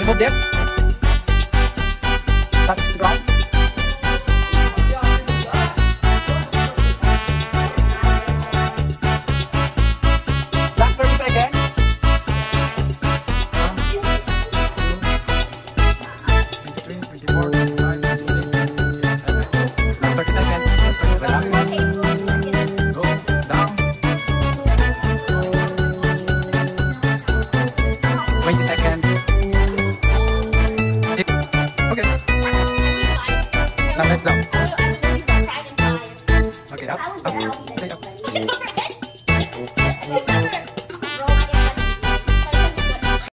remove this. Touch the ground. Last 30 seconds. 1, 2, 23, 24, 25, 26. Last 30 seconds. Last 30 seconds. Relax. Go down. 20 seconds. Okay. Now let's down. Okay, up, up.